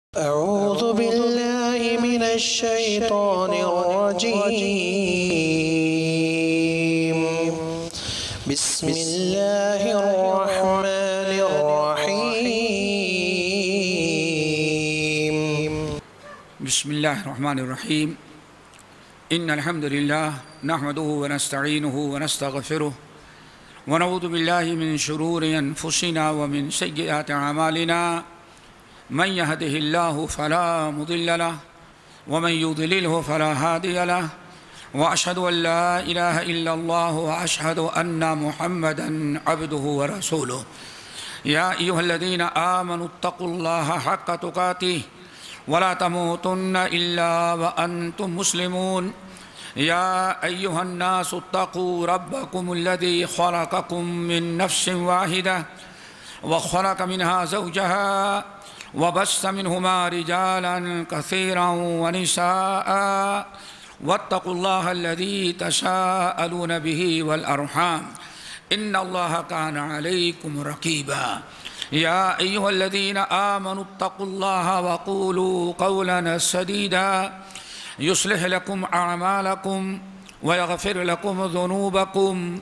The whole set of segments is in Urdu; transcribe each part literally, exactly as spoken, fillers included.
أعوذ بالله من الشيطان الرجيم بسم الله الرحمن الرحيم بسم الله الرحمن الرحيم إن الحمد لله نحمده ونستعينه ونستغفره ونعوذ بالله من شرور أنفسنا ومن سيئات أعمالنا من يهده الله فلا مضل له ومن يضلله فلا هادي له وأشهد أن لا إله إلا الله وأشهد أن محمدًا عبده ورسوله يا أيها الذين آمنوا اتقوا الله حق تقاته ولا تموتن إلا وأنتم مسلمون يا أيها الناس اتقوا ربكم الذي خلقكم من نفس واحدة وخلق منها زوجها وبث منهما رجالا كثيرا ونساء واتقوا الله الذي تساءلون به والأرحام إن الله كان عليكم رقيبا يا أيها الذين آمنوا اتقوا الله وقولوا قولا سديدا يصلح لكم أعمالكم ويغفر لكم ذنوبكم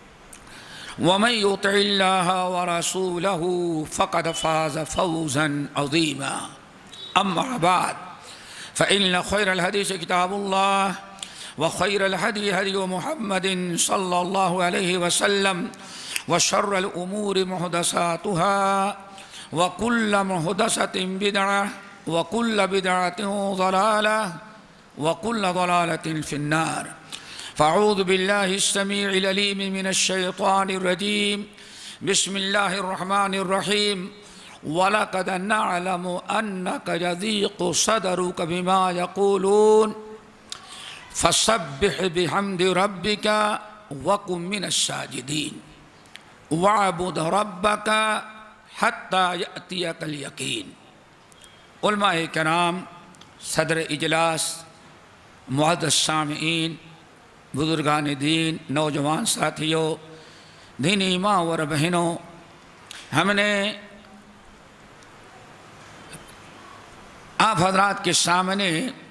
ومن يطع الله ورسوله فقد فاز فوزا عظيما أما بعد فإن خير الحديث كتاب الله وخير الهدي هدي محمد صلى الله عليه وسلم وشر الأمور محدثاتها وكل محدثة بدعة وكل بدعة ضلالة وكل ضلالة في النار فأعوذ بالله السميع العليم من الشيطان الرجيم بسم الله الرحمن الرحيم ولقد نعلم أنك يضيق صدرك بما يقولون فسبح بحمد ربك وكن من الساجدين واعبد ربك حتى يأتيك اليقين علماء کرام، صدر اجلاس، معزز سامعین، بزرگان دین، نوجوان ساتھیوں، دینی ماں اور بہنوں، ہم نے آپ حضرات کے سامنے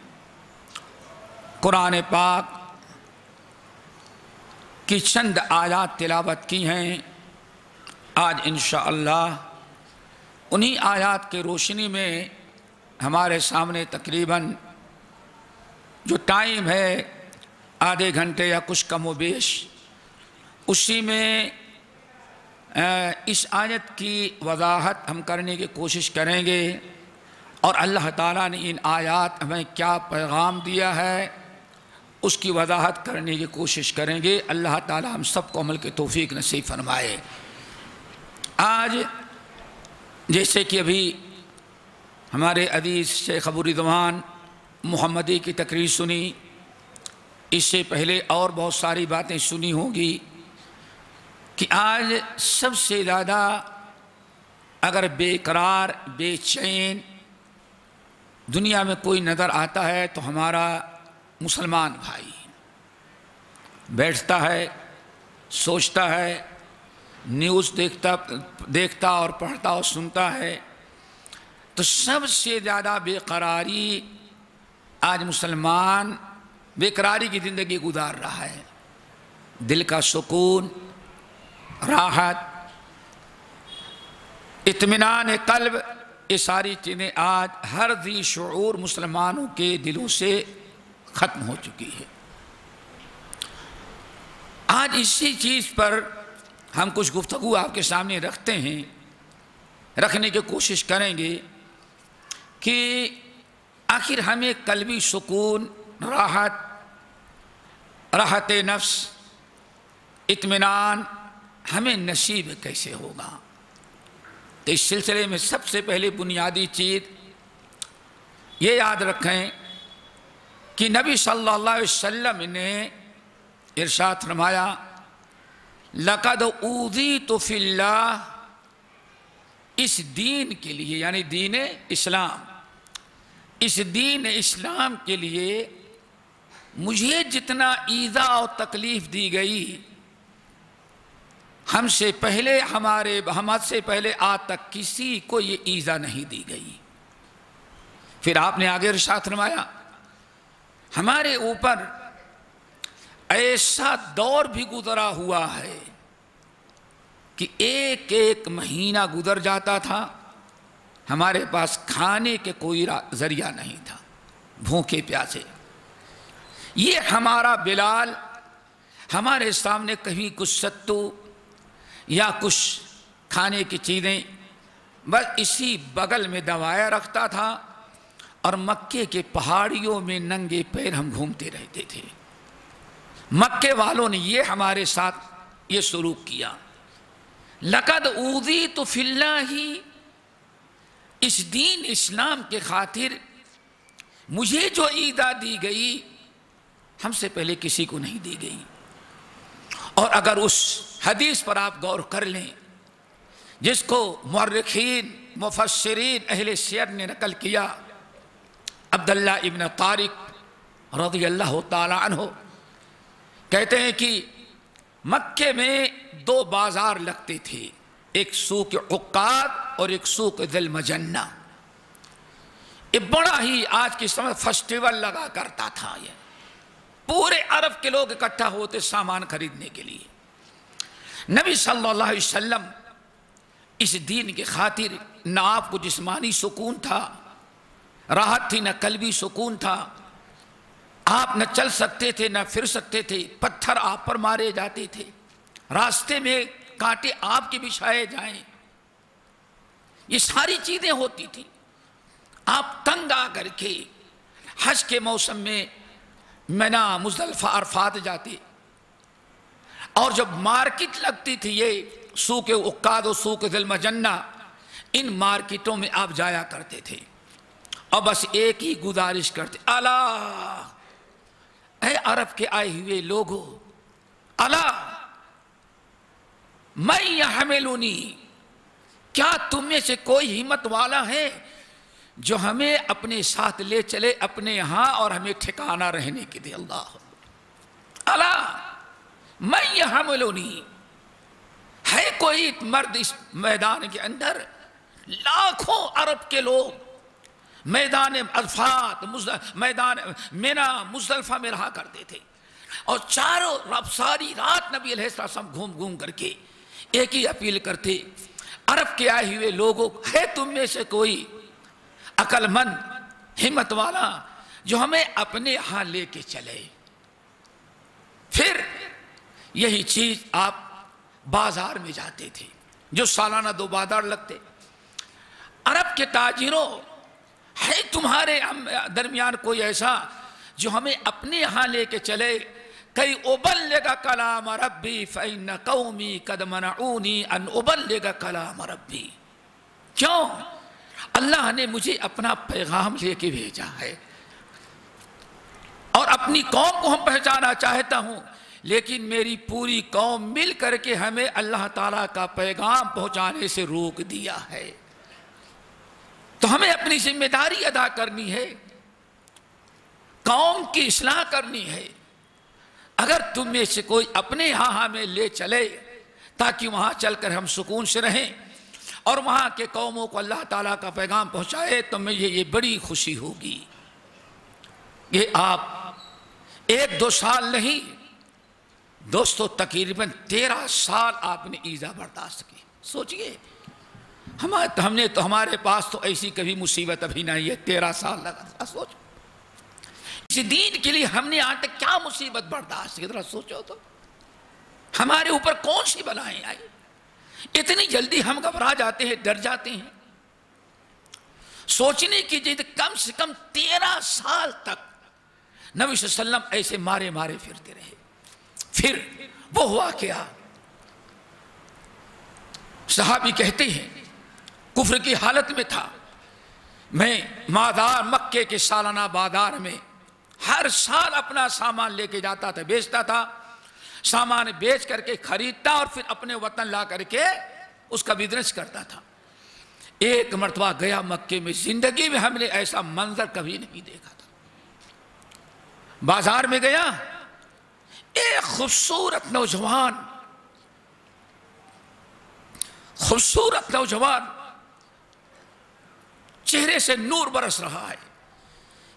قرآن پاک کی چند آیات تلاوت کی ہیں۔ آج انشاءاللہ انہی آیات کے روشنی میں ہمارے سامنے تقریباً جو ٹائم ہے آدھے گھنٹے یا کچھ کم و بیش، اسی میں اس آیت کی وضاحت ہم کرنے کی کوشش کریں گے، اور اللہ تعالیٰ نے ان آیات ہمیں کیا پیغام دیا ہے اس کی وضاحت کرنے کی کوشش کریں گے۔ اللہ تعالیٰ ہم سب کو عمل کی توفیق نصیب فرمائے۔ آج جیسے کہ ابھی ہمارے عزیز شیخ ابو رضوان محمدی کی تقریر سنی، اس سے پہلے اور بہت ساری باتیں سنی ہوں گی کہ آج سب سے زیادہ اگر بے قرار، بے چین دنیا میں کوئی نظر آتا ہے تو ہمارا مسلمان بھائی بیٹھتا ہے، سوچتا ہے، نیوز دیکھتا دیکھتا اور پڑھتا اور سنتا ہے، تو سب سے زیادہ بے قراری آج مسلمان بے قراری کی زندگی گزار رہا ہے۔ دل کا سکون، راحت، اطمینان قلب، یہ ساری چیزیں آج ہر ذی شعور مسلمانوں کے دلوں سے ختم ہو چکی ہے۔ آج اسی چیز پر ہم کچھ گفتگو آپ کے سامنے رکھتے ہیں، رکھنے کی کوشش کریں گے کہ آخر ہمیں قلبی سکون، راحت، راحت نفس، اطمینان ہمیں نصیب کیسے ہوگا۔ تو اس سلسلے میں سب سے پہلے بنیادی چیز یہ یاد رکھیں کہ نبی صلی اللہ علیہ وسلم نے ارشاد فرمایا لَقَدْ أُوذِيتُ فِي اللَّهِ، اس دین کے لیے، یعنی دین اسلام، اس دین اسلام کے لیے مجھے جتنا ایذا اور تکلیف دی گئی، ہم سے پہلے ہمارے ہم سے پہلے آج تک کسی کو یہ ایذا نہیں دی گئی۔ پھر آپ نے آگے ارشاد فرمایا ہمارے اوپر ایسا دور بھی گزرا ہوا ہے کہ ایک ایک مہینہ گزر جاتا تھا، ہمارے پاس کھانے کے کوئی ذریعہ نہیں تھا، بھوکے پیاسے۔ یہ ہمارا بلال ہمارے سامنے کبھی کچھ ستو یا کچھ کھانے کی چیزیں بس اسی بغل میں دبایا رکھتا تھا، اور مکے کے پہاڑیوں میں ننگے پیر ہم گھومتے رہتے تھے۔ مکے والوں نے یہ ہمارے ساتھ یہ سلوک کیا۔ لقد اوذیت فی اللہ، اس دین اسلام کے خاطر مجھے جو ایذا دی گئی ہم سے پہلے کسی کو نہیں دی گئی۔ اور اگر اس حدیث پر آپ غور کر لیں جس کو مورخین مفسرین اہل سیر نے نقل کیا، عبداللہ ابن طارق رضی اللہ تعالی عنہ کہتے ہیں کہ مکے میں دو بازار لگتے تھے، ایک سوق عکاد اور ایک سوق ذی المجنہ۔ یہ بڑا ہی آج کی سمجھ فیسٹیول لگا کرتا تھا، یہ پورے عرب کے لوگ اکٹھا ہوتے سامان خریدنے کے لیے۔ نبی صلی اللہ علیہ وسلم اس دین کے خاطر نہ آپ کو جسمانی سکون تھا، راحت تھی، نہ قلبی سکون تھا، آپ نہ چل سکتے تھے نہ پھر سکتے تھے، پتھر آپ پر مارے جاتے تھے، راستے میں کانٹے آپ کے بچھائے جائیں، یہ ساری چیزیں ہوتی تھیں۔ آپ تنگ آ کر کے حج کے موسم میں منا مزدلفہ عرفات جاتے، اور جب مارکیٹ لگتی تھی یہ سوق عکاد و سوق ذی المجنہ، ان مارکیٹوں میں آپ جایا کرتے تھے اور بس ایک ہی گزارش کرتے، اللہ اے عرب کے آئے ہوئے لوگوں، اللہ من یحملنی، کیا تم میں سے کوئی ہمت والا ہے جو ہمیں اپنے ساتھ لے چلے اپنے یہاں اور ہمیں ٹھکانہ رہنے کے لیے؟ اللہ اللہ من یحملنی، ہے کوئی مرد اس میدان کے اندر؟ لاکھوں عرب کے لوگ میدان عرفات میدان منا مزدلفہ میں رہا کرتے تھے، اور چاروں رب ساری رات نبی علیہ السلام گھوم گھوم کر کے ایک ہی اپیل کرتے، عرب کے آئے ہوئے لوگوں، ہے تم میں سے کوئی عقل مند ہمت والا جو ہمیں اپنے ہاں لے کے چلے؟ پھر یہی چیز آپ بازار میں جاتے تھے، جو سالانہ دو بازار لگتے، عرب کے تاجروں، ہے تمہارے درمیان کوئی ایسا جو ہمیں اپنے ہاں لے کے چلے؟ کئی ابلغ کلام ربی فإن قومی قد منعونی ان ابلغ کلام ربی، کیوں؟ اللہ نے مجھے اپنا پیغام لے کے بھیجا ہے، اور اپنی قوم کو ہم پہچانا چاہتا ہوں، لیکن میری پوری قوم مل کر کے ہمیں اللہ تعالیٰ کا پیغام پہنچانے سے روک دیا ہے، تو ہمیں اپنی ذمہ داری ادا کرنی ہے، قوم کی اصلاح کرنی ہے۔ اگر تم میں سے کوئی اپنے ہاں ہمیں لے چلے تاکہ وہاں چل کر ہم سکون سے رہیں اور وہاں کے قوموں کو اللہ تعالیٰ کا پیغام پہنچائے، تو مجھے یہ بڑی خوشی ہوگی۔ یہ آپ ایک دو سال نہیں دوستو، تقریباً تیرہ سال آپ نے ایذا برداشت کی۔ سوچئے ہم نے تو ہمارے پاس تو ایسی کبھی مصیبت ابھی نہیں ہے، تیرہ سال لگا۔ سوچ اس دین کے لیے ہم نے آج تک کیا مصیبت برداشت کی، ذرا سوچو تو ہمارے اوپر کون سی بلائیں آئی، اتنی جلدی ہم گھبرا جاتے ہیں، ڈر جاتے ہیں۔ سوچنے کی جد کم سے کم تیرہ سال تک نبی صلی اللہ علیہ وسلم ایسے مارے مارے پھرتے رہے۔ پھر وہ ہوا کیا؟ صحابی کہتے ہیں کفر کی حالت میں تھا، میں مادار مکے کے سالانہ بازار میں ہر سال اپنا سامان لے کے جاتا تھا، بیچتا تھا، سامان بیچ کر کے خریدتا اور پھر اپنے وطن لا کر کے اس کا بزنس کرتا تھا۔ ایک مرتبہ گیا مکے میں، زندگی میں ہم نے ایسا منظر کبھی نہیں دیکھا تھا۔ بازار میں گیا، ایک خوبصورت نوجوان خوبصورت نوجوان چہرے سے نور برس رہا ہے،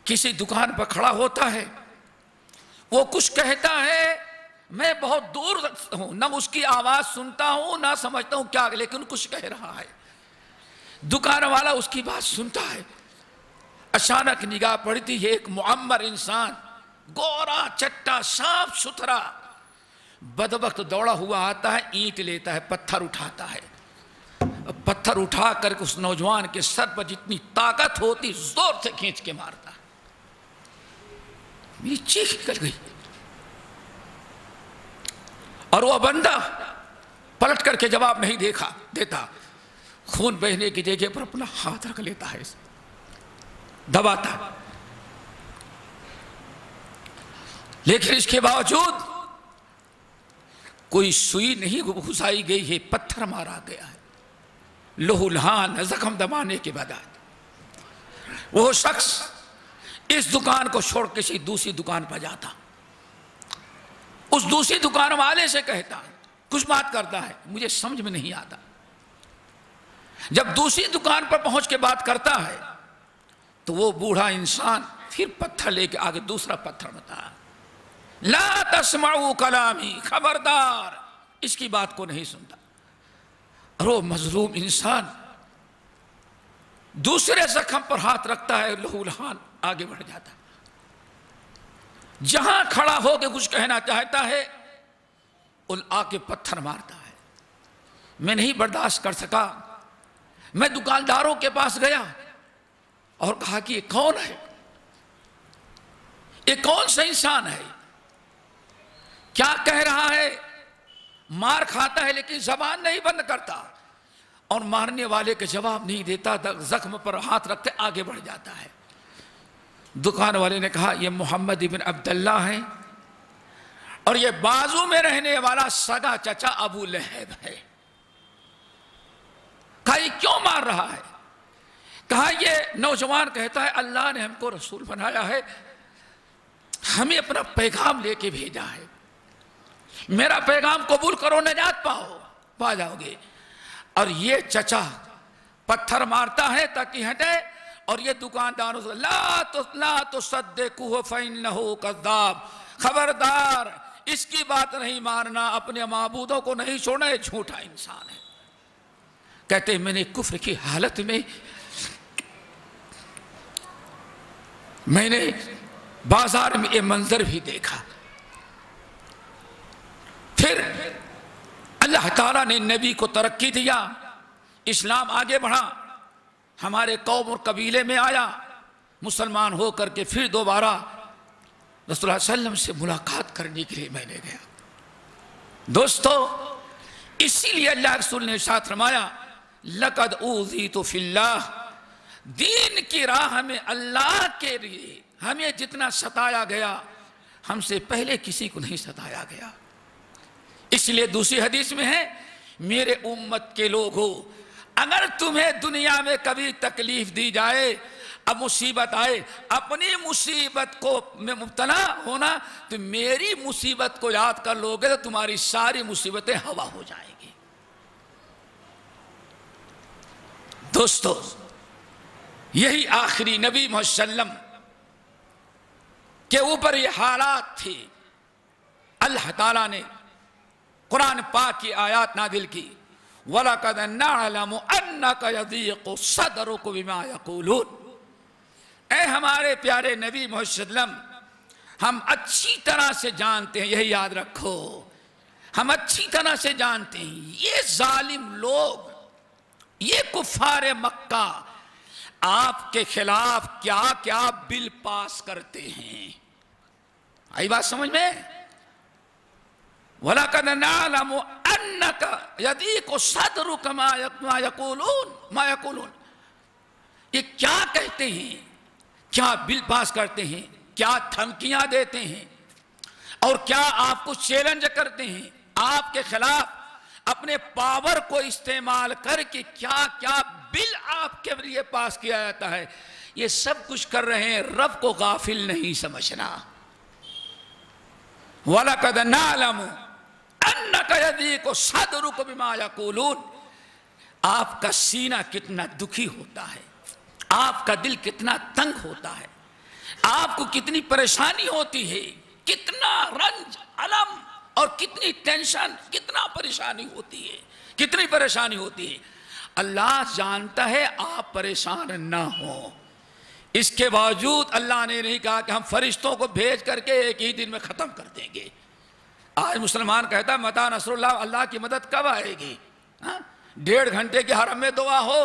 کسی دکان پر کھڑا ہوتا ہے، وہ کچھ کہتا ہے، میں بہت دور ہوں، نہ اس کی آواز سنتا ہوں نہ سمجھتا ہوں کیا، لیکن کچھ کہہ رہا ہے۔ دکان والا اس کی بات سنتا ہے، اچانک نگاہ پڑتی ہے، ایک معمر انسان، گورا چٹا صاف ستھرا بدبخت دوڑا ہوا آتا ہے، اینٹ لیتا ہے، پتھر اٹھاتا ہے، پتھر اٹھا کر اس نوجوان کے سر پر جتنی طاقت ہوتی زور سے کھینچ کے مارتا ہے۔ میری چیخ نکل گئی، اور وہ بندہ پلٹ کر کے جواب نہیں دیکھا دیتا، خون بہنے کی جگہ پر اپنا ہاتھ رکھ لیتا ہے، دباتا ہے۔ لیکن اس کے باوجود کوئی سوئی نہیں گھسائی گئی ہے، پتھر مارا گیا ہے، لہو لہان زخم دبانے کے بعد وہ شخص اس دکان کو چھوڑ کسی دوسری دکان پر جاتا، اس دوسری دکان والے سے کہتا، کچھ بات کرتا ہے، مجھے سمجھ میں نہیں آتا۔ جب دوسری دکان پر پہنچ کے بات کرتا ہے تو وہ بوڑھا انسان پھر پتھر لے کے آگے دوسرا پتھر بتا، لا تسمعوا کلامی، خبردار اس کی بات کو نہیں سنتا۔ اور وہ مظلوم انسان دوسرے زخم پر ہاتھ رکھتا ہے، لہو لہان آگے بڑھ جاتا، جہاں کھڑا ہو کے کچھ کہنا چاہتا ہے ان آ کے پتھر مارتا ہے۔ میں نہیں برداشت کر سکا، میں دکانداروں کے پاس گیا اور کہا کہ یہ کون ہے، یہ کون سا انسان ہے، کیا کہہ رہا ہے، مار کھاتا ہے لیکن زبان نہیں بند کرتا، اور مارنے والے کے جواب نہیں دیتا، زخم پر ہاتھ رکھتے آگے بڑھ جاتا ہے۔ دکان والے نے کہا یہ محمد ابن عبداللہ ہے، اور یہ بازو میں رہنے والا سگا چچا ابو لہب ہے۔ کہا یہ کیوں مار رہا ہے؟ کہا یہ نوجوان کہتا ہے اللہ نے ہم کو رسول بنایا ہے، ہمیں اپنا پیغام لے کے بھیجا ہے، میرا پیغام قبول کرو، نجات پاؤ پا جاؤ گے۔ اور یہ چچا پتھر مارتا ہے تاکہ ہٹے، اور یہ دکانداروں سے لا لا تصدقوہ فإنہ کذاب، خبردار اس کی بات نہیں ماننا، اپنے معبودوں کو نہیں چھوڑنا، یہ جھوٹا انسان ہے۔ کہتے ہیں میں نے کفر کی حالت میں میں نے بازار میں یہ منظر بھی دیکھا۔ پھر اللہ تعالیٰ نے نبی کو ترقی دیا، اسلام آگے بڑھا، ہمارے قوم اور قبیلے میں آیا، مسلمان ہو کر کے پھر دوبارہ رسول اللہ صلی اللہ علیہ وسلم سے ملاقات کرنے کے لیے میں نے گیا۔ دوستو اسی لیے اللہ رسول نے ارشاد فرمایا لقد اوذیت فی اللہ، دین کی راہ میں اللہ کے لیے ہمیں جتنا ستایا گیا ہم سے پہلے کسی کو نہیں ستایا گیا۔ اس لیے دوسری حدیث میں ہے میرے امت کے لوگوں، اگر تمہیں دنیا میں کبھی تکلیف دی جائے، اب مصیبت آئے، اپنی مصیبت کو میں مبتلا ہونا تو میری مصیبت کو یاد کر لوگے تو تمہاری ساری مصیبتیں ہوا ہو جائیں گی۔ دوستو یہی آخری نبی محمد صلی اللہ علیہ وسلم کے اوپر یہ حالات تھی۔ اللہ تعالیٰ نے قرآن پاک کی آیات نازل کی، وَلَقَدْ نَعْلَمُ أَنَّكَ يَضِيقُ صَدْرُكَ بِمَا يَقُولُونَ، اے ہمارے پیارے نبی محمد صلی اللہ علیہ وسلم، ہم اچھی طرح سے جانتے ہیں، یہی یاد رکھو، ہم اچھی طرح سے جانتے ہیں یہ ظالم لوگ، یہ کفار مکہ آپ کے خلاف کیا کیا بل پاس کرتے ہیں۔ آئی بات سمجھ میں؟ وَلَقَدْ نَعْلَمُ أَنَّكَ يَضِيقُ صَدْرُكَ مَا يَقُولُونَ مَا يَقُولُونَ، یہ کیا کہتے ہیں، کیا بل پاس کرتے ہیں، کیا دھمکیاں دیتے ہیں، اور کیا آپ کو چیلنج کرتے ہیں، آپ کے خلاف اپنے پاور کو استعمال کر کے کیا کیا بل آپ کے لیے پاس کیا جاتا ہے، یہ سب کچھ کر رہے ہیں، رب کو غافل نہیں سمجھنا۔ وَلَقَدْ نَعْلَمُ أَنَّكَ يَضِيقُ صَدْرُكَ بِمَا يَقُولُونَ، آپ کا سینہ کتنا دکھی ہوتا ہے، آپ کا دل کتنا تنگ ہوتا ہے، آپ کو کتنی پریشانی ہوتی ہے، کتنا رنج علم اور کتنی ٹینشن، کتنا پریشانی ہوتی ہے، کتنی پریشانی ہوتی ہے۔ اللہ جانتا ہے آپ پریشان نہ ہوں، اس کے باوجود اللہ نے نہیں کہا کہ ہم فرشتوں کو بھیج کر کے ایک ہی دن میں ختم کر دیں گے۔ آج مسلمان کہتا ہے متى نصر اللہ، اللہ کی مدد کب آئے گی؟ ڈیڑھ گھنٹے کے حرم میں دعا ہو،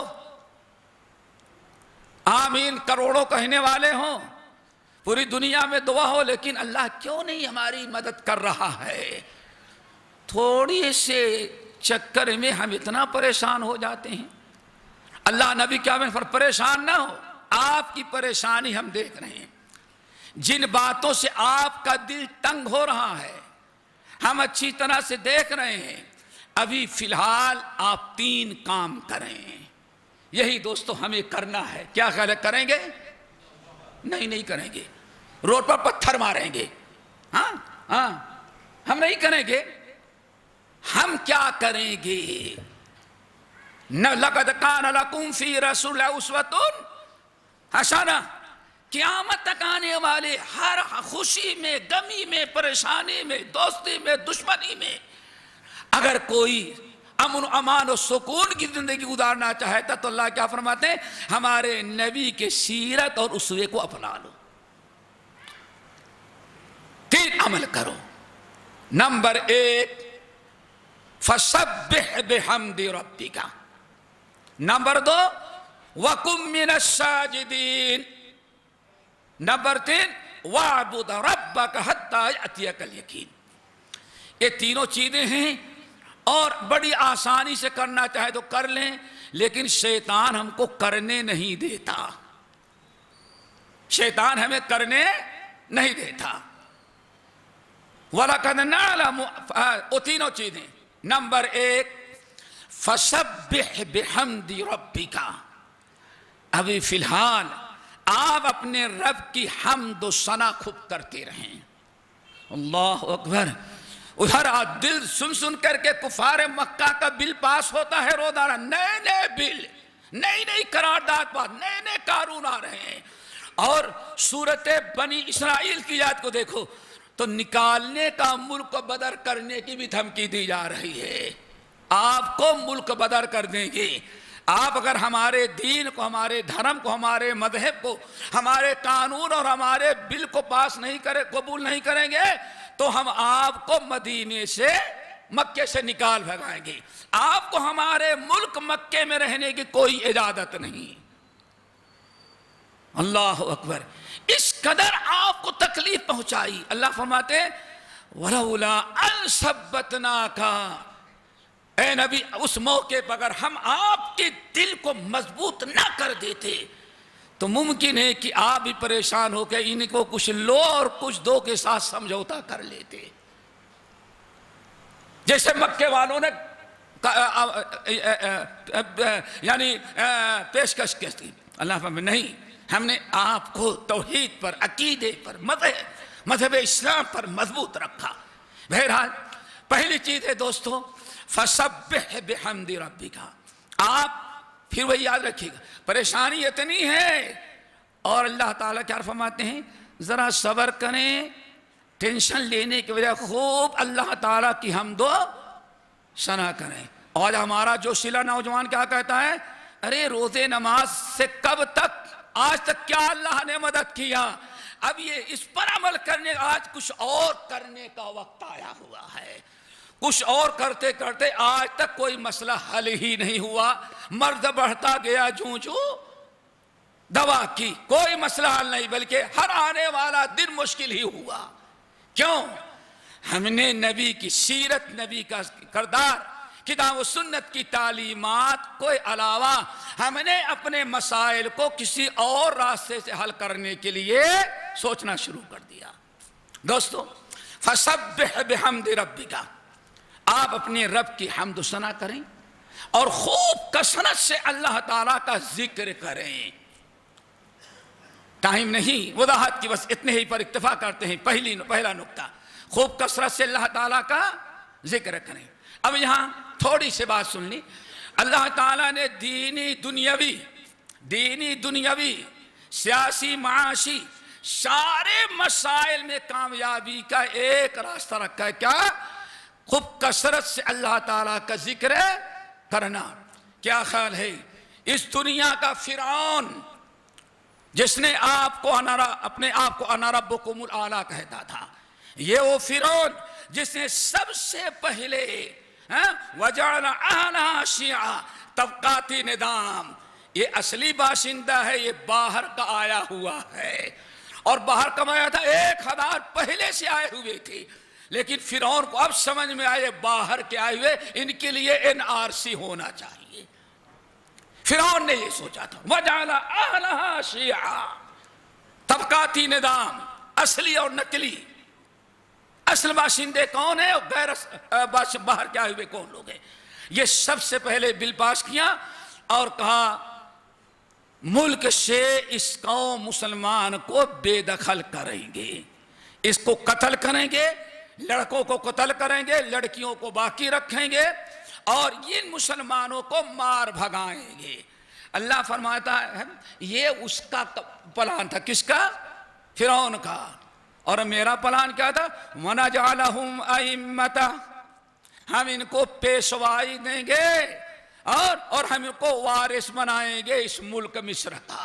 آمین کروڑوں کہنے والے ہوں، پوری دنیا میں دعا ہو، لیکن اللہ کیوں نہیں ہماری مدد کر رہا ہے؟ تھوڑی سے چکر میں ہم اتنا پریشان ہو جاتے ہیں۔ اللہ نبی کیا میں پر پریشان نہ ہو، آپ کی پریشانی ہم دیکھ رہے ہیں، جن باتوں سے آپ کا دل تنگ ہو رہا ہے ہم اچھی طرح سے دیکھ رہے ہیں۔ ابھی فی الحال آپ تین کام کریں، یہی دوستو ہمیں کرنا ہے۔ کیا خیال ہے، کریں گے؟ نہیں نہیں کریں گے، روڈ پر پتھر ماریں گے، ہاں ہاں ہم نہیں کریں گے۔ ہم کیا کریں گے؟ لَقَدْ كَانَ لَكُمْ فِي رَسُولِ أُسْوَةٌ حَسَنَةٌ، قیامت تک آنے والے ہر خوشی میں، غمی میں، پریشانی میں، دوستی میں، دشمنی میں اگر کوئی امن و امان و سکون کی زندگی گزارنا چاہتا تو اللہ کیا فرماتے ہیں؟ ہمارے نبی کے سیرت اور اسوے کو اپنا لو، تین عمل کرو۔ نمبر ایک، فَسَبِّحْ بِحَمْدِ رَبِّكَ۔ نمبر دو، وَقُمْ مِنَ السَّاجِدِينَ۔ نمبر تین، وَعْبُدْ رَبَّكَ حَتَّى يَأْتِيَكَ الْيَقِينُ۔ یہ تینوں چیزیں ہیں اور بڑی آسانی سے کرنا چاہے تو کر لیں، لیکن شیطان ہم کو کرنے نہیں دیتا، شیطان ہمیں کرنے نہیں دیتا۔ وَلَقَدْ نَعْلَمُ، وہ تینوں چیزیں۔ نمبر ایک، فَسَبِّحْ بِحَمْدِ رَبِّكَ۔ ابھی فی الحال آپ اپنے رب کی حمد و ثنا خوب کرتے رہیں۔ اللہ اکبر۔ ادھر دل سن سن کر کے کفار مکہ کا بل پاس ہوتا ہے روزانہ، نئے نئے بل، نئی نئی قرارداد پاس، نئے نئے قانون آ رہے ہیں۔ اور سورت بنی اسرائیل کی یاد کو دیکھو تو نکالنے کا، ملک بدر کرنے کی بھی دھمکی دی جا رہی ہے۔ آپ کو ملک بدر کر دیں گے آپ اگر ہمارے دین کو، ہمارے دھرم کو، ہمارے مذہب کو، ہمارے قانون اور ہمارے بل کو پاس نہیں کرے، قبول نہیں کریں گے تو ہم آپ کو مدینے سے، مکے سے نکال بھگائیں گے۔ آپ کو ہمارے ملک مکے میں رہنے کی کوئی اجازت نہیں۔ اللہ اکبر۔ اس قدر آپ کو تکلیف پہنچائی، اللہ فرماتے ہیں وَلَوْلَا أَن ثَبَّتْنَاكَ۔ اے نبی، اس موقع پر اگر ہم آپ کے دل کو مضبوط نہ کر دیتے تو ممکن ہے کہ آپ بھی پریشان ہو کے ان کو کچھ لو اور کچھ دو کے ساتھ سمجھوتا کر لیتے، جیسے مکے والوں نے یعنی پیشکش کی۔ اللہ فرماتے نہیں، ہم نے آپ کو توحید پر، عقیدے پر، مذہب مذہب اسلام پر مضبوط رکھا۔ بہرحال پہلی چیز ہے دوستو، فَسَبِّحْ بِحَمْدِ رَبِّكَ۔ آپ پھر وہی یاد رکھیے گا، پریشانی اتنی ہے اور اللہ تعالیٰ کیا فرماتے ہیں، ذرا صبر کریں، ٹینشن لینے کی وجہ خوب اللہ تعالیٰ کی حمد و ثنا کریں۔ اور ہمارا جو شیلا نوجوان کیا کہتا ہے، ارے روزے نماز سے کب تک، آج تک کیا اللہ نے مدد کیا، اب یہ اس پر عمل کرنے، آج کچھ اور کرنے کا وقت آیا ہوا ہے۔ کچھ اور کرتے کرتے آج تک کوئی مسئلہ حل ہی نہیں ہوا، مرض بڑھتا گیا جوں جوں دوا کی، کوئی مسئلہ حل نہیں، بلکہ ہر آنے والا دن مشکل ہی ہوا۔ کیوں؟ ہم نے نبی کی سیرت، نبی کا کردار، کتاب و سنت کی تعلیمات کے علاوہ ہم نے اپنے مسائل کو کسی اور راستے سے حل کرنے کے لیے سوچنا شروع کر دیا۔ دوستو، فَسَبِّحْ بِحَمْدِ رَبِّكَ، آپ اپنے رب کی حمد و ثنا کریں اور خوب کثرت سے اللہ تعالیٰ کا ذکر کریں۔ ٹائم نہیں وضاحت کی، بس اتنے ہی پر اکتفا کرتے ہیں۔ پہلی پہلا نکتہ، خوب کثرت سے اللہ تعالیٰ کا ذکر کریں۔ اب یہاں تھوڑی سی بات سن لی، اللہ تعالیٰ نے دینی دنیاوی دینی دنیاوی سیاسی معاشی سارے مسائل میں کامیابی کا ایک راستہ رکھا ہے، کیا؟ خوب کثرت سے اللہ تعالیٰ کا ذکر کرنا۔ کیا خیال ہے اس دنیا کا فرعون جس نے آپ کو اپنے آپ کو انا ربکم الاعلیٰ کہتا تھا، یہ وہ فرعون جس نے سب سے پہلے وَجَعَلَ أَهْلَهَا شِيَعًا طبقاتی نظام، یہ اصلی باشندہ ہے، یہ باہر کا آیا ہوا ہے، اور باہر کا آیا تھا ایک ہزار پہلے سے آئے ہوئے تھے، لیکن فرعون کو اب سمجھ میں آئے باہر کے آئے ہوئے ان کے لیے این آر سی ہونا چاہیے۔ فرعون نے یہ سوچا تھا وَجَعَلَ أَهْلَهَا شِيَعًا، طبقاتی نظام، اصلی اور نقلی، اصل باشندے کون ہیں اور غیر باہر کے آئے ہوئے کون لوگ ہیں، یہ سب سے پہلے بل پاس کیا اور کہا ملک سے اس قوم مسلمان کو بے دخل کریں گے، اس کو قتل کریں گے، لڑکوں کو قتل کریں گے، لڑکیوں کو باقی رکھیں گے اور ان مسلمانوں کو مار بھگائیں گے۔ اللہ فرماتا ہے یہ اس کا پلان تھا، کس کا؟ فرعون کا۔ اور میرا پلان کیا تھا؟ وَنَجْعَلَهُمْ أَئِمَّةً، ہم ان کو پیشوائی دیں گے اور اور ہم ان کو وارث بنائیں گے اس ملک مصر کا۔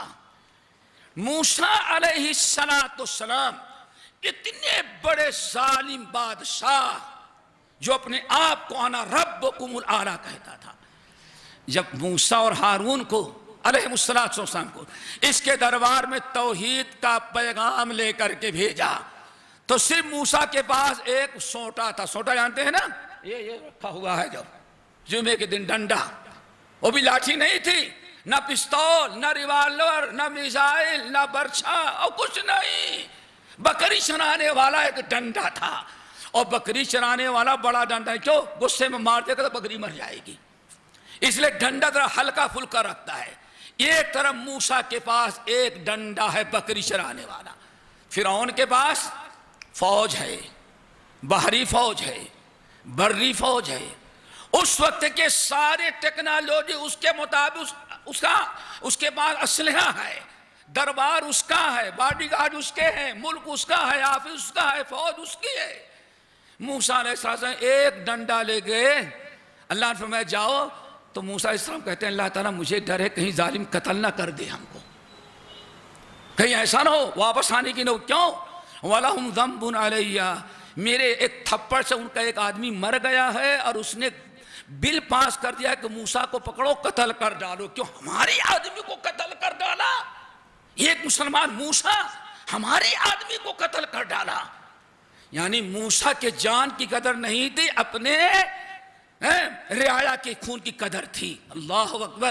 موسیٰ علیہ السلام اتنے بڑے ظالم بادشاہ جو اپنے آپ کو انا ربکم الاعلیٰ کہتا تھا، جب موسیٰ اور ہارون کو علیہ السلام کو اس کے دربار میں توحید کا پیغام لے کر کے بھیجا تو صرف موسیٰ کے پاس ایک سوٹا تھا، سوٹا جانتے ہیں نا، یہ یہ رکھا ہوا ہے جو جمعے کے دن ڈنڈا، وہ بھی لاٹھی نہیں تھی، نہ پستول، نہ ریوالور، نہ میزائل، نہ برچھا اور کچھ نہیں، بکری چرانے والا ایک ڈنڈا تھا، اور بکری چرانے والا بڑا ڈنڈا ہے، کیوں؟ غصے میں مار دے گا تو بکری مر جائے گی، اس لیے ڈنڈا ذرا ہلکا پھلکا رکھتا ہے۔ ایک طرف موسیٰ کے پاس ایک ڈنڈا ہے بکری چرانے والا، فرعون کے پاس فوج ہے، بحری فوج ہے، بری فوج ہے، اس وقت کے سارے ٹیکنالوجی اس کے مطابق اس کا اس کے پاس اسلحہ ہے، دربار اس کا ہے، باڈی گارڈ اس کے ہیں، ملک اس کا ہے، آفس اس کا ہے، فوج اس کی ہے۔ موسیٰ علیہ السلام ایک ڈنڈا لے گئے، اللہ نے فرمایا جاؤ، تو موسیٰ علیہ السلام کہتے ہیں اللہ تعالیٰ مجھے ڈر ہے کہیں ظالم قتل نہ کر دے ہم کو، کہیں ایسا نہ ہو واپس آنے کی نہ ہو، کیوں؟ وَلَهُمْ ذَنْبٌ عَلَيَّ، میرے ایک تھپڑ سے ان کا ایک آدمی مر گیا ہے اور اس نے بل پاس کر دیا کہ موسیٰ کو پکڑو قتل کر ڈالو، کیوں؟ ہماری آدمی کو قتل کر ڈالا، ایک مسلمان موسیٰ ہماری آدمی کو قتل کر ڈالا، یعنی موسیٰ کے جان کی قدر نہیں تھی، اپنے رعایا کے خون کی قدر تھی۔ اللہ اکبر۔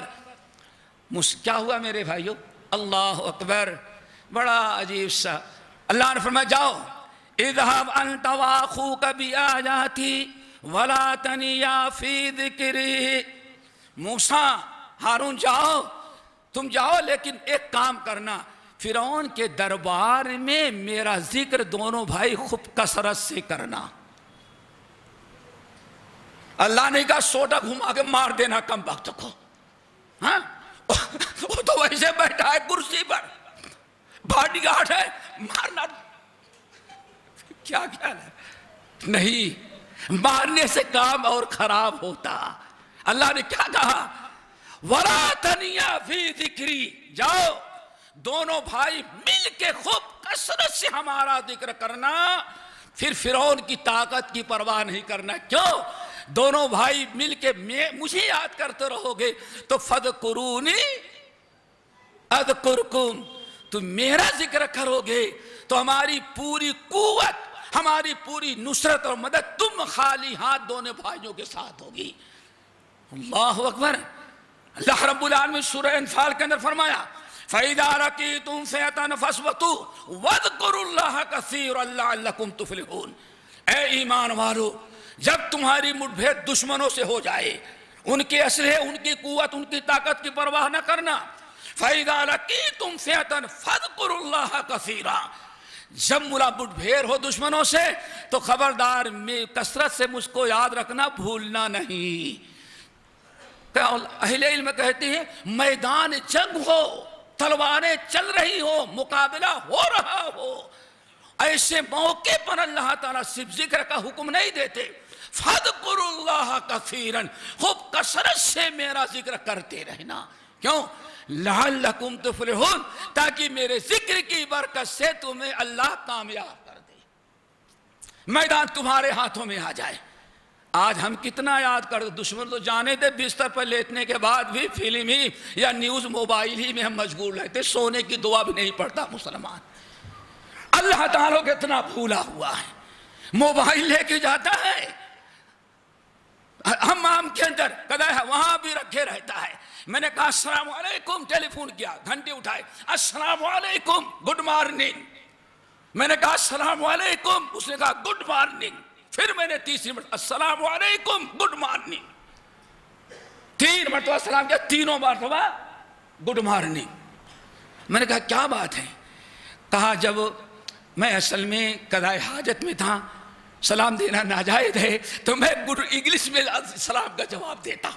کیا ہوا میرے بھائیو؟ اللہ اکبر، بڑا عجیب سا۔ اللہ نے فرمایا جاؤ اذهب انت واخوك بآیاتی ولا تنیا فی ذکری، موسیٰ ہارون جاؤ، تم جاؤ، لیکن ایک کام کرنا، فرعون کے دربار میں میرا ذکر دونوں بھائی خوب کثرت سے کرنا۔ اللہ نے کہا سوٹا گھما کے مار دینا کم وقت کو، ہاں وہ تو ویسے بیٹھا ہے کرسی پر، باڈی گارڈ ہے، مارنا کیا خیال ہے؟ نہیں، مارنے سے کام اور خراب ہوتا۔ اللہ نے کیا کہا؟ وَلَا تَنِيَا فِي ذِكْرِي، جاؤ دونوں بھائی مل کے خوب کثرت سے ہمارا ذکر کرنا، پھر فرعون کی طاقت کی پرواہ نہیں کرنا۔ کیوں؟ دونوں بھائی مل کے مجھے یاد کرتے رہو گے تو فَذْكُرُونِي أَذْكُرْكُمْ، تم میرا ذکر کرو گے تو ہماری پوری قوت، ہماری پوری نصرت اور مدد تم خالی ہاتھ دونوں بھائیوں کے ساتھ ہوگی۔ اللہ اکبر۔ اللہ رب العالمین سورہ انفال کے اندر فرمایا فَإِذَا رَقِيتُمْ فِئَةً فَاثْبُتُوا وَاذْكُرُوا اللَّهَ كَثِيرًا لَعَلَّكُمْ تُفْلِحُونَ، اے ایمان والو جب تمہاری مٹبھیڑ دشمنوں سے ہو جائے، ان کے اسلحے، ان کی قوت، ان کی طاقت کی پرواہ نہ کرنا۔ فَإِذَا لَقِيتُمْ فِئَةً فَاذْكُرُوا اللَّهَ كَثِيرًا، جب ملا مٹبھیڑ ہو دشمنوں سے تو خبردار میں کثرت سے مجھ کو یاد رکھنا، بھولنا نہیں۔ اہل علم کہتے ہیں میدان جنگ ہو تلواریں چل رہی ہو، مقابلہ ہو رہا ہو، ایسے موقع پر اللہ تعالیٰ صرف ذکر کا حکم نہیں دیتے، فَاذْكُرُوا اللَّهَ كَثِيرًا، خوب کثرت سے میرا ذکر کرتے رہنا۔ کیوں؟ لَعَلَّكُمْ تُفْلِحُونَ، تاکہ میرے ذکر کی برکت سے تمہیں اللہ کامیاب کر دے، میدان تمہارے ہاتھوں میں آ جائے۔ آج ہم کتنا یاد کر دیں، دشمن تو جانے دے بستر پر لیٹنے کے بعد بھی فلم ہی یا نیوز موبائل ہی میں ہم مشغول رہتے، سونے کی دعا بھی نہیں پڑھتا مسلمان۔ اللہ تعالیٰ کو اتنا بھولا ہوا ہے، موبائل لے کے جاتا ہے حمام کے اندر، کدا ہے وہاں بھی رکھے رہتا ہے۔ میں نے کہا السلام علیکم، ٹیلی فون کیا، گھنٹے اٹھائے، السلام علیکم، گڈ مارننگ۔ میں نے کہا السلام علیکم، اس نے کہا گڈ مارننگ۔ پھر میں نے تیسری مرتبہ السلام علیکم، گڈ مارننگ، تین مرتبہ سلام کیا، تینوں مرتبہ گڈ مارننگ۔ میں نے کہا کیا بات ہے؟ کہا جب میں اصل میں قضائے حاجت میں تھا، سلام دینا ناجائز ہے، تو میں گڈ انگلش میں سلام کا جواب دیتا۔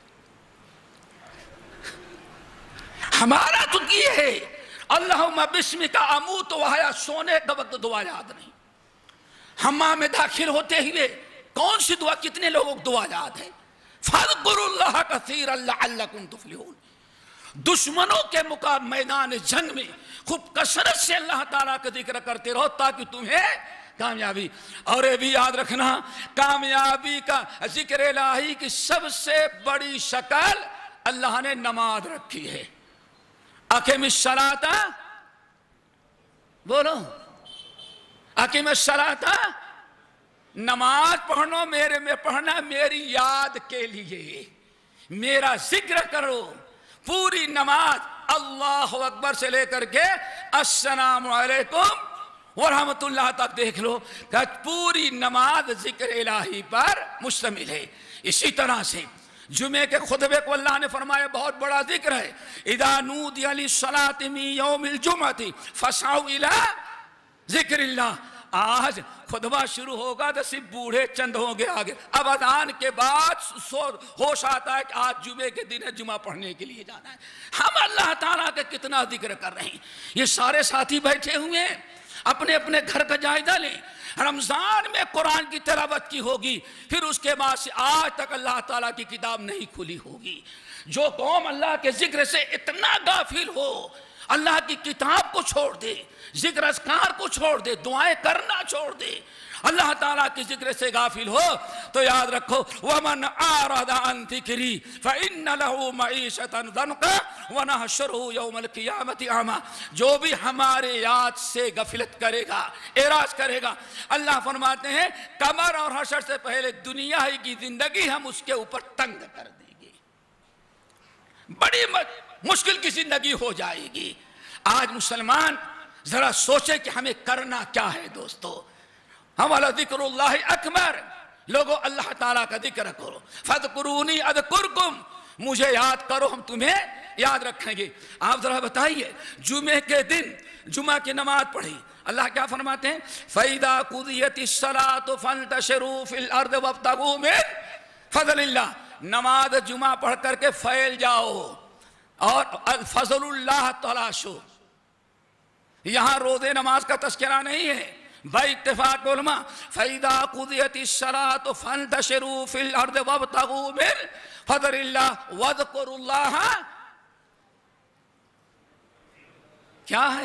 ہمارا تو یہ ہے اللہم بسمک اموت واحیا، سونے کا وقت دعا یاد نہیں۔ حمام میں داخل ہوتے ہوئے کون سی دعا، کتنے لوگوں کو دعا یاد ہے؟ فَاذْكُرُوا اللَّهَ كَثِيرًا لَعَلَّكُمْ تُفْلِحُونَ۔ دشمنوں کے مقابلے میدان جنگ میں خوب کثرت سے اللہ تعالیٰ کا ذکر کرتے رہو تاکہ تمہیں کامیابی۔ اور یہ بھی یاد رکھنا، کامیابی کا ذکر الہی کی سب سے بڑی شکل اللہ نے نماز رکھی ہے۔ اقیم الصلاۃ، بولو اقیم الصلاۃ، نماز پڑھنا میرے میں پڑھنا میری یاد کے لیے، میرا ذکر کرو۔ پوری نماز اللہ اکبر سے لے کر کے السلام علیکم ورحمۃ اللہ تک دیکھ لو کہ پوری نماز ذکر الہی پر مشتمل ہے۔ اسی طرح سے جمعے کے خطبے کو اللہ نے فرمایا بہت بڑا ذکر ہے، اذا نودی للصلاۃ من یوم الجمعۃ فاسعوا الی ذکر اللہ۔ آج خطبہ شروع ہوگا تو صرف بوڑھے چند ہوں گے آگے، اب اذان کے بعد ہوش آتا ہے کہ آج جمعے کے دن ہے، جمعہ پڑھنے کے لیے جانا ہے۔ ہم اللہ تعالیٰ کا کتنا ذکر کر رہے ہیں۔ یہ سارے ساتھی بیٹھے ہوئے ہیں، اپنے اپنے گھر کا جائزہ لیں۔ رمضان میں قرآن کی تلاوت کی ہوگی، پھر اس کے بعد سے آج تک اللہ تعالیٰ کی کتاب نہیں کھلی ہوگی۔ جو قوم اللہ کے ذکر سے اتنا غافل ہو، اللہ کی کتاب کو چھوڑ دے، ذکر اذکار کو چھوڑ دے، دعائیں کرنا چھوڑ دے، اللہ تعالیٰ کی ذکر سے غافل ہو، تو یاد رکھو وَمَنْ أَعْرَضَ عَنْ ذِكْرِي فَإِنَّ لَهُ مَعِيشَةً ضَنْكًا وَنَحْشُرُهُ يَوْمَ الْقِيَامَةِ أَعْمَىٰ۔ جو بھی ہمارے یاد سے غفلت کرے گا، اعراض کرے گا، اللہ فرماتے ہیں قبر اور حشر سے پہلے دنیا ہی کی زندگی ہم اس کے اوپر تنگ کر دیں گے، بڑی مشکل کی زندگی ہو جائے گی۔ آج مسلمان ذرا سوچے کہ ہمیں کرنا کیا ہے دوستو۔ ہم والا ذکر اللہ اکبر، لوگوں اللہ تعالیٰ کا ذکر کرو، فَاذْكُرُونِي أَذْكُرْكُمْ، مجھے یاد کرو ہم تمہیں یاد رکھیں گے۔ آپ ذرا بتائیے، جمعے کے دن جمعہ کی نماز پڑھی، اللہ کیا فرماتے ہیں؟ فَإِذَا قُضِيَتِ الصَّلَاةُ فَانْتَشِرُوا فِي الْأَرْضِ وَابْتَغُوا مِن فَضْلِ اللَّهِ۔ نماز جمعہ پڑھ کر کے پھیل جاؤ اور فضل اللہ تلاشو۔ یہاں روزے نماز کا تذکرہ نہیں ہے، بھائی اتفاق علماء، فَإِذَا قُضِيَتِ الصَّلَاةُ فَانْتَشِرُوا فِي الْأَرْضِ وَابْتَغُوا مِن فَضْلِ اللَّهِ وَاذْكُرُوا اللَّهَ۔ کیا ہے؟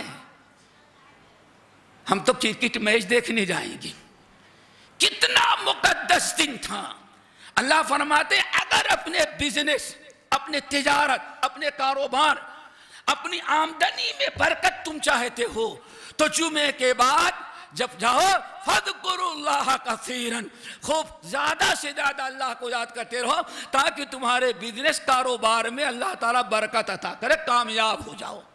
ہم تو کرکٹ میچ دیکھنے جائیں گے، کتنا مقدس دن تھا۔ اللہ فرماتے اگر اپنے بزنس، اپنے تجارت، اپنے کاروبار، اپنی آمدنی میں برکت تم چاہتے ہو تو جمعے کے بعد جب جاؤ فَاذْكُرُوا اللَّهَ كَثِيرًا، خوب زیادہ سے زیادہ اللہ کو یاد کرتے رہو تاکہ تمہارے بزنس کاروبار میں اللہ تعالیٰ برکت عطا کرے، کامیاب ہو جاؤ۔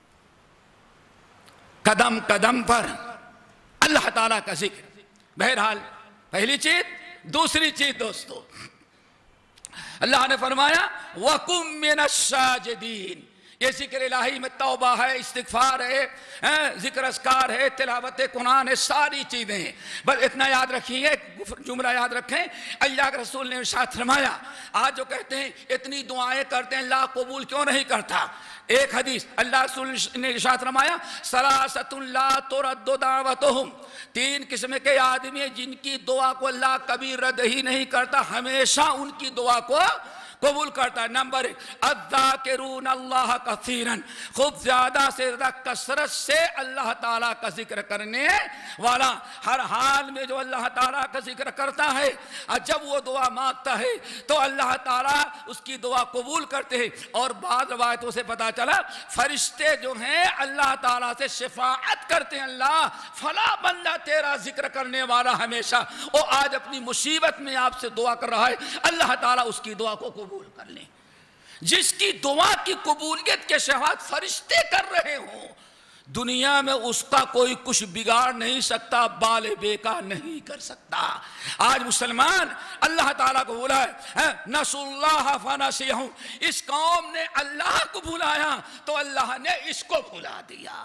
قدم قدم پر اللہ تعالیٰ کا ذکر۔ بہرحال پہلی چیز، دوسری چیز دوستو، اللہ نے فرمایا وَقُمْ مِنَ السَّاجِدِينَ، یہ ذکر الہی میں توبہ ہے، استغفار ہے، ذکر اذکار ہے، تلاوت قرآن ہے، ساری چیزیں ہیں۔ بس اتنا یاد رکھیے، جملہ یاد رکھیں، اللہ کے رسول نے ارشاد فرمایا، آج جو کہتے ہیں اتنی دعائیں کرتے ہیں اللہ قبول کیوں نہیں کرتا؟ ایک حدیث اللہ رسول نے ارشاد فرمایا، ثلاثۃ لا ترد دعوتہم، تین قسم کے آدمی ہیں جن کی دعا کو اللہ کبھی رد ہی نہیں کرتا، ہمیشہ ان کی دعا کو قبول کرتا ہے۔ نمبر ایک، الذاکرون اللہ کثیرا، خوب زیادہ سے زیادہ کثرت سے اللہ تعالیٰ کا ذکر کرنے والا، ہر حال میں جو اللہ تعالیٰ کا ذکر کرتا ہے، اور جب وہ دعا مانگتا ہے تو اللہ تعالیٰ اس کی دعا قبول کرتے ہیں۔ اور بعض روایتوں سے پتا چلا فرشتے جو ہیں اللہ تعالیٰ سے شفاعت کرتے ہیں، اللہ فلاں بندہ تیرا ذکر کرنے والا ہمیشہ، وہ آج اپنی مصیبت میں آپ سے دعا کر رہا ہے، اللہ تعالیٰ اس کی دعا کو قبول کر لیں۔ جس کی دعا کی قبولیت کے شواہد فرشتے کر رہے ہوں، دنیا میں اس کا کوئی کچھ بگاڑ نہیں سکتا، بال بیکار نہیں کر سکتا۔ آج مسلمان اللہ تعالیٰ کو بھولا ہے، نسوا اللہ فنسیہم، اس قوم نے اللہ کو بھلایا تو اللہ نے اس کو بھلا دیا۔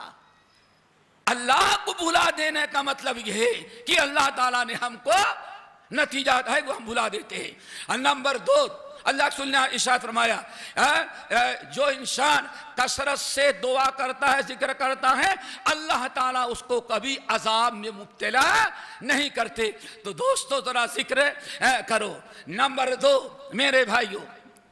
اللہ کو بھلا دینے کا مطلب یہ ہے کہ اللہ تعالیٰ نے ہم کو نتیجہ ہے وہ ہم بھلا دیتے ہیں۔ نمبر دو، اللہ کے رسول نے ارشاد فرمایا، جو انسان کثرت سے دعا کرتا ہے، ذکر کرتا ہے، اللہ تعالیٰ اس کو کبھی عذاب میں مبتلا نہیں کرتے۔ تو دوستو ذرا ذکر کرو۔ نمبر دو میرے بھائیوں،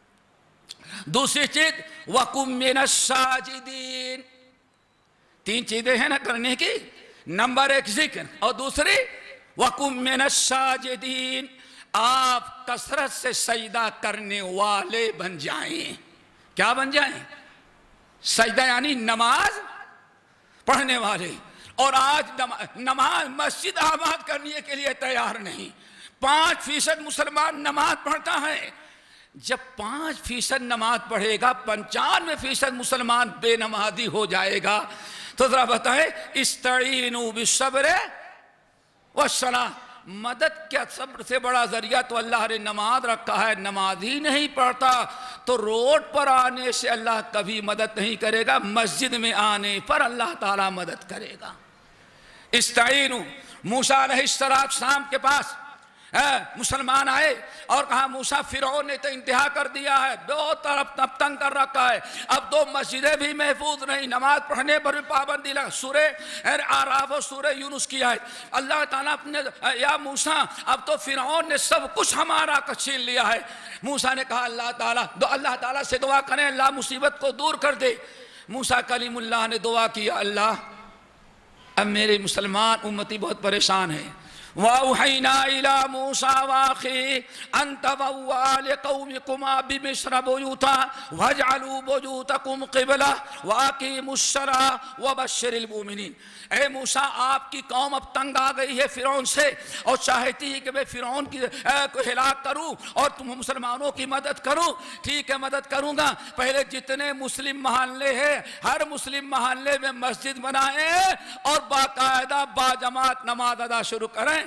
دوسری چیز وَقُم مِّنَ السَّاجِدِينَ، تین چیزیں ہیں نا کرنے کی، نمبر ایک ذکر، اور دوسری وَقُم مِّنَ السَّاجِدِينَ، آپ کثرت سے سجدہ کرنے والے بن جائیں۔ کیا بن جائیں؟ سجدہ یعنی نماز پڑھنے والے۔ اور آج نماز مسجد آباد کرنے کے لیے تیار نہیں۔ پانچ فیصد مسلمان نماز پڑھتا ہے، جب پانچ فیصد نماز پڑھے گا پنچانوے فیصد مسلمان بے نمازی ہو جائے گا۔ تو ذرا بتائیں، استعینوا بالصبر والصلاۃ، مدد کیا صبر سے بڑا ذریعہ تو اللہ نے نماز رکھا ہے، نماز ہی نہیں پڑھتا تو روڈ پر آنے سے اللہ کبھی مدد نہیں کرے گا، مسجد میں آنے پر اللہ تعالیٰ مدد کرے گا۔ استعینوا، موسیٰ علیہ السلام کے پاس مسلمان آئے اور کہا موسیٰ فرعون نے تو انتہا کر دیا ہے، دو طرف تب تنگ کر رکھا ہے، اب دو مسجدیں بھی محفوظ نہیں، نماز پڑھنے پر بھی پابندی لگا۔ سورہ اعراف اور سورہ یونس کی آیت، اللہ تعالیٰ اپنے یا موسیٰ اب تو فرعون نے سب کچھ ہمارا چھین لیا ہے۔ موسیٰ نے کہا اللہ تعالیٰ اللہ تعالیٰ سے دعا کریں اللہ مصیبت کو دور کر دے۔ موسیٰ کلیم اللہ نے دعا کیا، اللہ اب میرے مسلمان امتی بہت پریشان ہیں۔ وَأَوْحَيْنَا إِلَى مُوسَىٰ وَأَخِيهِ أَن تَبَوَّآ لِقَوْمِكُمَا بِمِصْرَ بُيُوتًا وَاجْعَلُوا بُيُوتَكُمْ قِبْلَةً وَأَقِيمُوا الصَّلَاةَ وَبَشِّرِ الْمُؤْمِنِينَ۔ اے موسیٰ آپ کی قوم اب تنگ آ گئی ہے فرعون سے اور چاہتی ہے کہ میں فرعون کی کو ہلاک کروں اور تم مسلمانوں کی مدد کروں۔ ٹھیک ہے مدد کروں گا، پہلے جتنے مسلم محلے ہیں ہر مسلم محلے میں مسجد بنائیں اور باقاعدہ باجماعت نماز ادا شروع کریں۔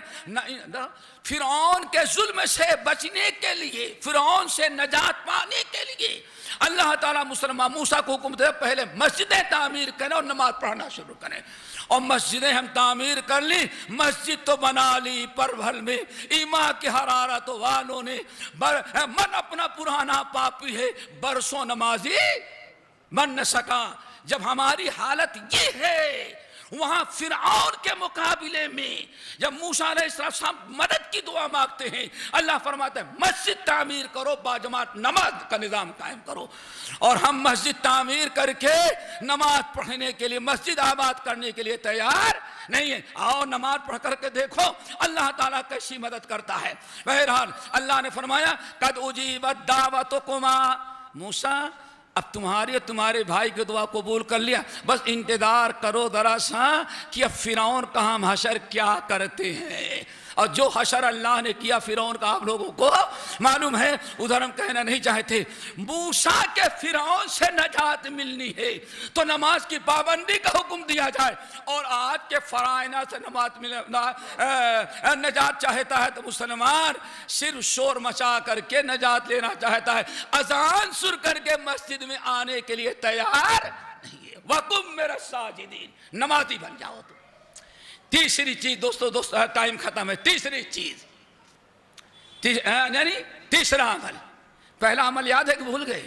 فرعون کے ظلم سے بچنے کے لیے، فرعون سے نجات پانے کے لیے اللہ تعالیٰ مسلمان موسیٰ کو حکم دے پہلے مسجدیں تعمیر کریں اور نماز پڑھنا شروع کریں۔ اور مسجدیں ہم تعمیر کر لی، مسجد تو بنا لی پر بھر میں ایمان کی حرارت والوں نے، من اپنا پرانا پاپی ہے برسوں نمازی بن نہ سکا۔ جب ہماری حالت یہ ہے، وہاں فرعون کے مقابلے میں جب موسیٰ علیہ السلام مدد کی دعا مانگتے ہیں، اللہ فرماتا ہے مسجد تعمیر کرو، باجماعت نماز کا نظام قائم کرو۔ اور ہم مسجد تعمیر کر کے نماز پڑھنے کے لیے، مسجد آباد کرنے کے لیے تیار نہیں ہے۔ آؤ نماز پڑھ کر کے دیکھو اللہ تعالیٰ کیسی مدد کرتا ہے۔ بہرحال اللہ نے فرمایا قد اجیبت دعوتکما، موسیٰ اب تمہاری تمہارے بھائی کی دعا قبول کر لیا، بس انتظار کرو ذرا سا کہ اب فرعون کا ہم حشر کیا کرتے ہیں۔ اور جو حشر اللہ نے کیا فرعون کا آپ لوگوں کو معلوم ہے. ادھر ہم کہنا نہیں چاہتے موسیٰ کے فرعون سے نجات ملنی ہے تو نماز کی پابندی کا حکم دیا جائے, اور آج کے فرائض سے نماز نجات چاہتا ہے تو مسلمان صرف شور مچا کر کے نجات لینا چاہتا ہے, اذان سن کر کے مسجد میں آنے کے لیے تیار نہیں ہے. وَقُمْ مِنَ السَّاجِدِينَ, نمازی بن جاؤ. تو تیسری چیز دوستو دوستو ٹائم ختم ہے. تیسری چیز یعنی تیسرا عمل. پہلا عمل یاد ہے کہ بھول گئے؟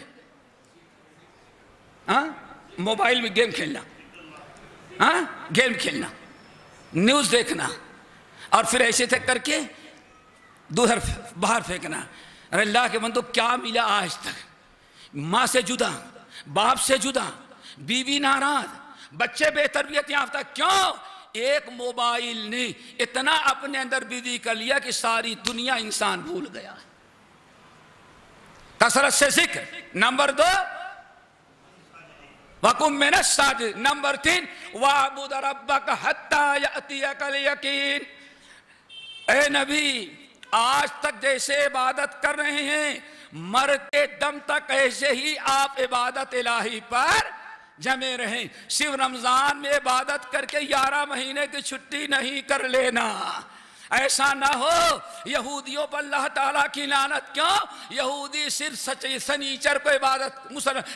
ہاں موبائل میں گیم کھیلنا, ہاں گیم کھیلنا, نیوز دیکھنا, اور پھر ایسے تک کر کے دوہر باہر پھینکنا. ارے اللہ کے بندو کیا ملا آج تک؟ ماں سے جدا, باپ سے جدا, بیوی ناراض, بچے بے تربیت یافتہ. کیوں؟ ایک موبائل نے اتنا اپنے اندر بیوی کر لیا کہ ساری دنیا انسان بھول گیا. کثرت سے ذکر. نمبر دو وَقُمْ مِنَ السَّاجِدِينَ. نمبر تین وَاعْبُدْ رَبَّكَ حَتَّى يَأْتِيَكَ الْيَقِينُ. اے نبی آج تک جیسے عبادت کر رہے ہیں مرتے دم تک ایسے ہی آپ عبادت الہی پر جمے رہیں. صرف رمضان میں عبادت کر کے گیارہ مہینے کی چھٹی نہیں کر لینا. ایسا نہ ہو یہودیوں پر اللہ تعالیٰ کی لعنت. کیوں؟ یہودی صرف سچی سنیچر کو عبادت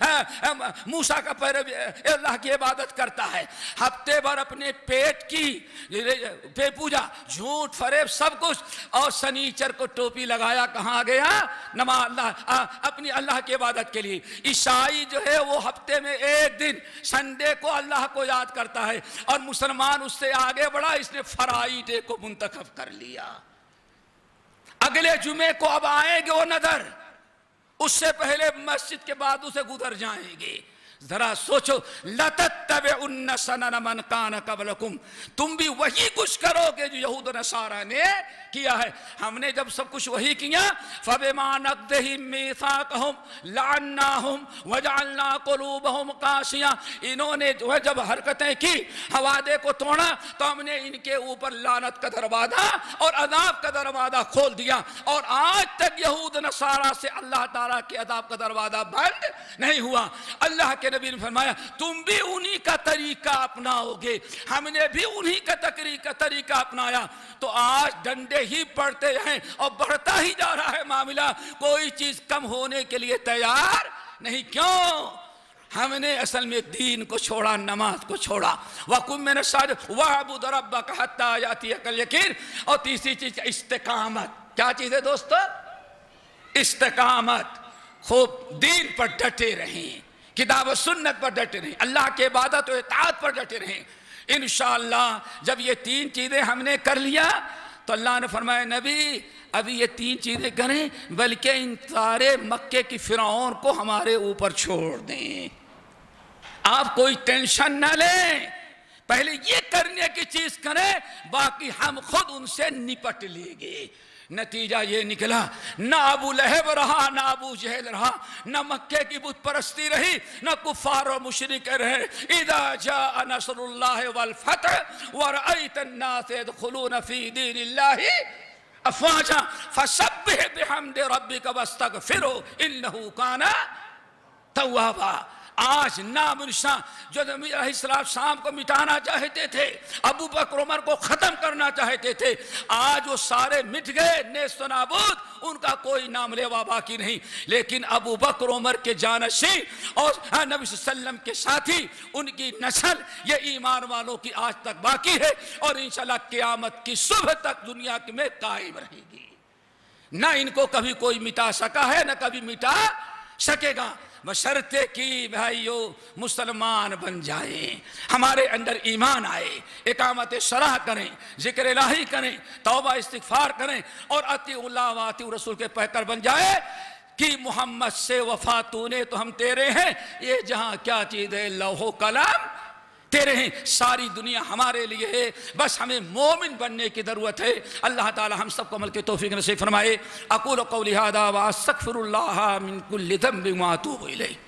موسیٰ کا پیروی اللہ کی عبادت کرتا ہے. ہفتے بھر اپنے پیٹ کی بے پوجا جھوٹ فریب سب کچھ, اور سنیچر کو ٹوپی لگایا کہاں گیا؟ نماز اللہ اپنی اللہ کی عبادت کے لیے. عیسائی جو ہے وہ ہفتے میں ایک دن سنڈے کو اللہ کو یاد کرتا ہے, اور مسلمان اس سے آگے بڑھا, اس نے فرائیڈے کو منتخب کر لیا. اگلے جمعے کو اب آئیں گے وہ نظر, اس سے پہلے مسجد کے بعد اسے گزر جائیں گے. ذرا سوچو لَتَتَّبِعُنَّ سَنَنَ مَنْ كَانَ قَبْلَكُمْ. تم بھی وہی کچھ کرو گے جو یہود و نصارہ نے کیا ہے. ہم نے جب سب کچھ وہی کیا فَبِمَا نَقْضِهِمْ مِيثَاقَهُمْ لَعَنَّاهُمْ وَجَعَلْنَا قُلُوبَهُمْ قَاسِيَةً. انہوں نے جو ہے جب حرکتیں کی وعدے کو توڑا تو ہم نے ان کے اوپر لعنت کا دروازہ اور عذاب کا دروازہ کھول دیا, اور آج تک یہود و نصارہ سے اللہ تعالیٰ کے عذاب کا دروازہ بند نہیں ہوا. اللہ کے نبی نے فرمایا تم بھی انہی کا طریقہ اپناؤ گے, ہم نے بھی انہی کا طریقہ اپنایا. تو آج ڈنڈے ہی پڑتے ہیں اور بڑھتا ہی جا رہا ہے معاملہ, کوئی چیز کم ہونے کے لیے تیار نہیں. کیوں؟ ہم نے اصل میں دین کو چھوڑا, نماز کو چھوڑا. وَقُمْ مِنَ السَّاجِدِينَ وَاعْبُدْ رَبَّكَ حَتَّى يَأْتِيَكَ الْيَقِينُ. اور تیسری چیز استقامت. کیا چیز ہے دوستو؟ استقامت. خوب دین پر ڈٹے رہیں, کتاب و سنت پر ڈٹے رہیں, اللہ کے عبادت و اطاعت پر ڈٹے رہیں. انشاءاللہ جب یہ تین چیزیں ہم نے کر لیا تو اللہ نے فرمایا نبی ابھی یہ تین چیزیں کریں بلکہ ان سارے مکے کی فرعون کو ہمارے اوپر چھوڑ دیں. آپ کوئی ٹینشن نہ لیں, پہلے یہ کرنے کی چیز کریں, باقی ہم خود ان سے نپٹ لیں گے. نتیجہ یہ نکلا نہ ابو لہب رہا, نہ ابو جہل رہا, نہ مکے کی بت پرستی رہی, نہ کفار و مشرک رہے. اذا جاء نصر اللہ والفتح ورأیت الناس يدخلون فی دین اللہ افواجا فسبح بحمد ربک واستغفرہ انہ کان توابا. آج نام نشان جو نبی علیہ السلام کو مٹانا چاہتے تھے, ابو بکر عمر کو ختم کرنا چاہتے تھے, آج وہ سارے مٹ گئے, نیست و نابود, ان کا کوئی نام لیوا باقی نہیں. لیکن ابو بکر عمر کے جانشین اور نبی صلی اللہ علیہ وسلم کے ساتھی, ان کی نسل یہ ایمان والوں کی آج تک باقی ہے, اور انشاءاللہ قیامت کی صبح تک دنیا میں قائم رہے گی. نہ ان کو کبھی کوئی مٹا سکا ہے, نہ کبھی مٹا سکے گا. بشرطے کی بھائیو مسلمان بن جائیں, ہمارے اندر ایمان آئے, اقامت شرع کریں, ذکر الہی کریں, توبہ استغفار کریں, اور اطیعوا اللہ و اطیعوا الرسول کے پیکر بن جائے کہ محمد سے وفا تو نے تو ہم تیرے ہیں. یہ جہاں کیا چیز ہے, لوح و قلم تیرے ہیں, ساری دنیا ہمارے لیے ہے, بس ہمیں مومن بننے کی ضرورت ہے. اللہ تعالی ہم سب کو عمل کی توفیق نصیب فرمائے. اقول قولی ھذا واستغفر اللہ من کل ذنب واتوب الیہ.